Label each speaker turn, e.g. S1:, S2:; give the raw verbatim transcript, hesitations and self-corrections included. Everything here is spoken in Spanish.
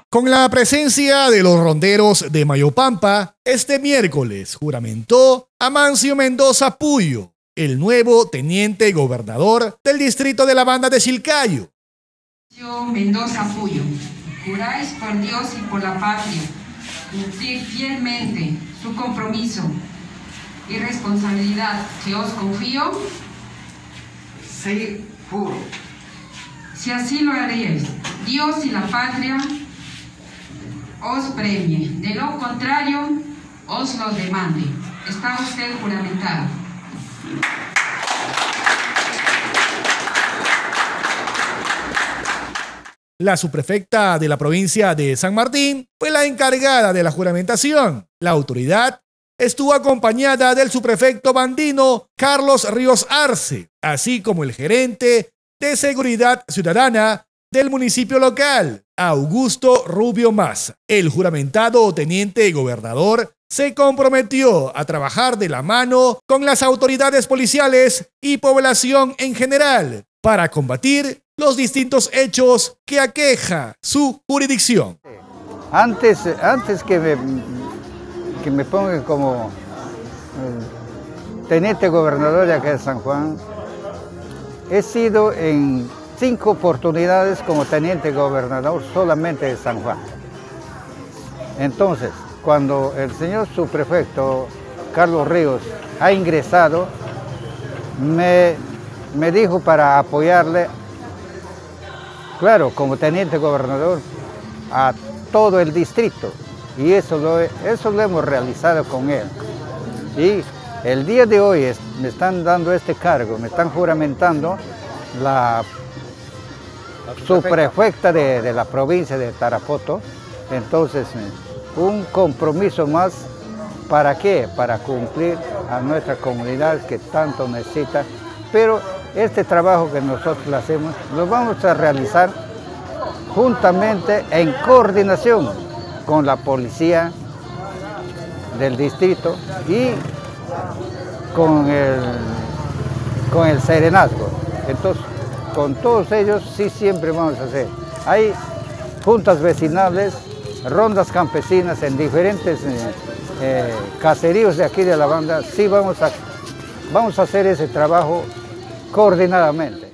S1: Con la presencia de los ronderos de Mayopampa, este miércoles juramentó Amancio Mendoza Puyo, el nuevo teniente gobernador del distrito de la Banda de Chilcayo.
S2: Mendoza Puyo, juráis por Dios y por la patria cumplir fielmente su compromiso y responsabilidad que os confío.
S3: Sí, juro.
S2: Si así lo haréis, Dios y la patria os premie, de lo contrario, os lo demande. Está usted juramentado.
S1: La subprefecta de la provincia de San Martín fue la encargada de la juramentación. La autoridad estuvo acompañada del subprefecto bandino Carlos Ríos Arce, así como el gerente de Seguridad Ciudadana del municipio local, Augusto Rubio Maza. El juramentado teniente gobernador se comprometió a trabajar de la mano con las autoridades policiales y población en general para combatir los distintos hechos que aqueja su jurisdicción.
S4: Antes, antes que, me, que me pongan como eh, teniente gobernador de acá de San Juan, he sido en cinco oportunidades como teniente gobernador solamente de San Juan. Entonces, cuando el señor subprefecto Carlos Ríos ha ingresado, me, me dijo para apoyarle, claro, como teniente gobernador, a todo el distrito. Y eso lo, eso lo hemos realizado con él. Y el día de hoy es, me están dando este cargo, me están juramentando la subprefecta de, de la provincia de Tarapoto. Entonces, un compromiso más, ¿para qué? Para cumplir a nuestra comunidad que tanto necesita. Pero este trabajo que nosotros hacemos, lo vamos a realizar juntamente en coordinación con la policía del distrito y con el, con el serenazgo. Entonces, con todos ellos sí siempre vamos a hacer. Hay juntas vecinales, rondas campesinas en diferentes eh, eh, caseríos de aquí de la banda. Sí vamos a, vamos a hacer ese trabajo coordinadamente.